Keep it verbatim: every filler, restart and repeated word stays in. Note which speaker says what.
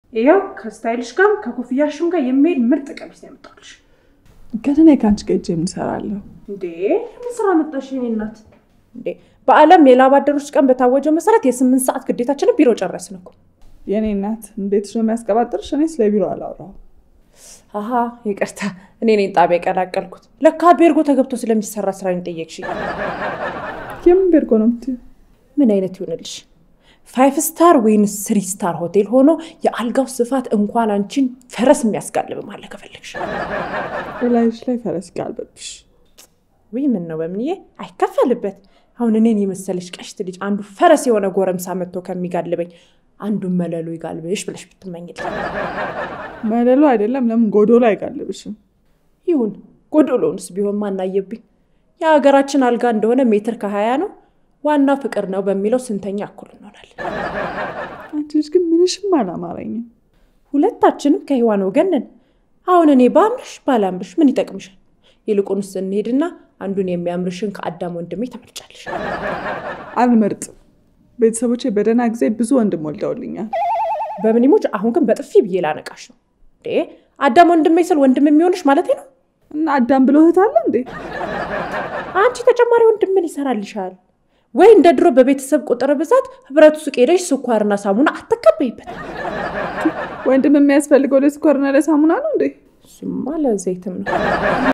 Speaker 1: ይኸው ከስታይልሽ ጋር ከኮፍያሽም ጋር የሚሄድ ምርጥ ቀሚስ ነው ያመጣሁልሽ።
Speaker 2: ገና ካንቺ ጋር ምን ሰራለሁ
Speaker 1: እንዴ? ምን ስራ መጣሽ የኔ እናት? እንዴ በአለም የላባደሮች ቀን በታወጀው መሰረት የስምንት ሰዓት ግዴታችንን ቢሮ ጨረስን እኮ።
Speaker 2: የኔ እናት እንዴት ነው የሚያስቀባጥርሽ? እኔ ስለ ቢሮ አላወራው።
Speaker 1: አሃ ይቅርታ፣ እኔ ነኝ ጣቢያ ቀላቀልኩት። ለካ ቤርጎ ተገብቶ ስለሚሰራ ስራ እንጠየቅሽ።
Speaker 2: የምን ቤርጎ ነው የምትይው?
Speaker 1: ምን አይነት ይሆንልሽ? ፋይቭ ስታር ወይንስ ስሪ ስታር ሆቴል ሆኖ የአልጋው ስፋት እንኳን አንቺን ፈረስ የሚያስጋልብ ማለት ከፈለግሽ
Speaker 2: በላይሽ ላይ ፈረስ ጋልበብሽ።
Speaker 1: ወይ ምን ነው በምንዬ አይከፈልበት። አሁን እኔን የመሰለሽ ቀሽት ልጅ አንዱ ፈረስ የሆነ ጎረምሳ መጥቶ ከሚጋልበኝ አንዱ መለሉ ይጋልብሽ ብለሽ ብትመኝልኝ።
Speaker 2: መለሉ አይደለም ለምን ጎዶሎ አይጋልብሽም?
Speaker 1: ይሁን ጎዶሎንስ ቢሆን ማናየብኝ። የሀገራችን አልጋ እንደሆነ ሜትር ከሀያ ነው። ዋናው ፍቅር ነው በሚለው ስንተኛ እኩል እንሆናለን።
Speaker 2: አንቺስ ግን ምንሽም አላማረኝም።
Speaker 1: ሁለታችንም ከህዋን ወገን ነን። አሁን እኔ ባምርሽ ባላምርሽ ምን ይጠቅምሻል? ይልቁንስ እንሄድና አንዱን የሚያምርሽን ከአዳም ወንድሜ ተመርጫለሽ።
Speaker 2: አልመርጥም። ቤተሰቦቼ በደና ጊዜ ብዙ ወንድም ወልደውልኛል።
Speaker 1: በምን ይሞች አሁን ግን በጥፊ ብዬ ላነቃሽ ነው እንዴ? አዳም ወንድሜ ስል ወንድም የሚሆንሽ ማለት ነው?
Speaker 2: እና አዳም ብሎ እህት አለ እንዴ?
Speaker 1: አንቺ ተጨማሪ ወንድም ምን ይሰራልሻል? ወይ እንደ ድሮ በቤተሰብ ቁጥር ብዛት ህብረቱ ሱቅ ሄደሽ ስኳርና ሳሙና አትከበይበት።
Speaker 2: ወንድም የሚያስፈልገው ለስኳርና ለሳሙና ነው እንዴ?
Speaker 1: እሱማ ለዘይትም ነው።